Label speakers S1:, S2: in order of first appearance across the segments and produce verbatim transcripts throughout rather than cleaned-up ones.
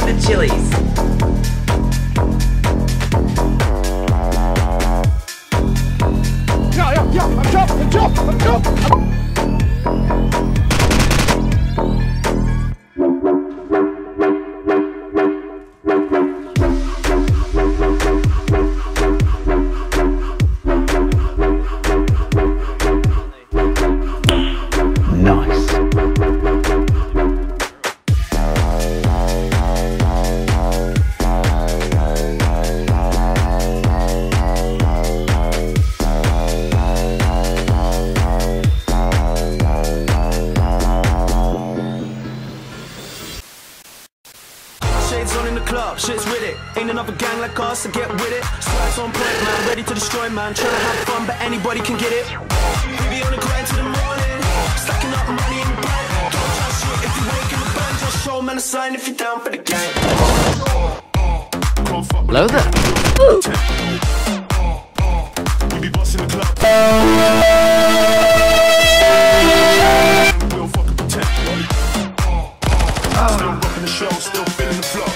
S1: from the Chili's.
S2: Yeah, yeah, yeah, I'm jump, I'm jump, I'm jump. I'm...
S3: Shades on in the club, shit's with it. Ain't another gang like us, so get with it. Slides on point, man, ready to destroy, man. Trying to have fun, but anybody can get it. We be on the grind till the morning, stacking up money in the bank. Don't trust you if you wake in the band. Just show man a sign if you're down for the gang.
S4: Hello there.
S3: We be bossing the club. We'll fucking pretend. Still rocking the show, still feeling the flow.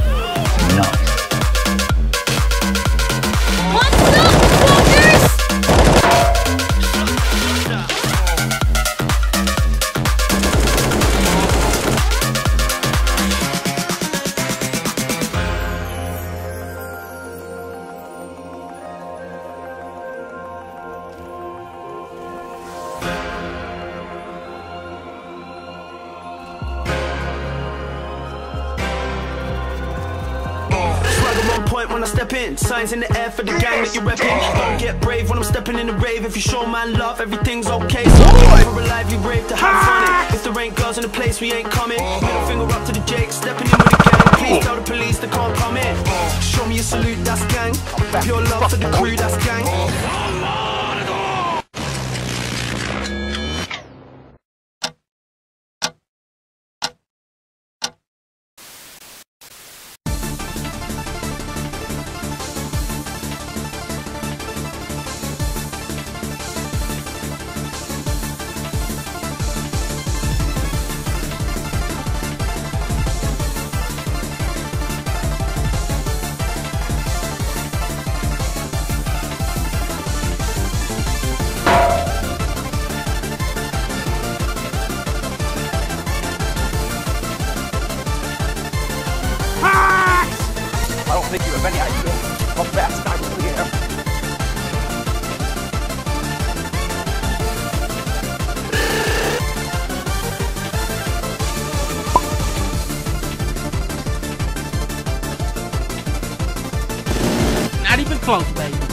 S3: Point when I step in, signs in the air for the gang that you're repping. Don't get brave when I'm stepping in the rave. If you show man love, everything's okay. So we're alive, you brave to have fun. If there ain't girls in the place, we ain't coming. Middle finger up to the Jake, stepping in with the gang. Please tell the police they can't come in. Show me a salute, that's gang. Pure love for the crew, that's gang.
S2: I don't think you have any idea how fast I really am.
S4: Not even close, baby.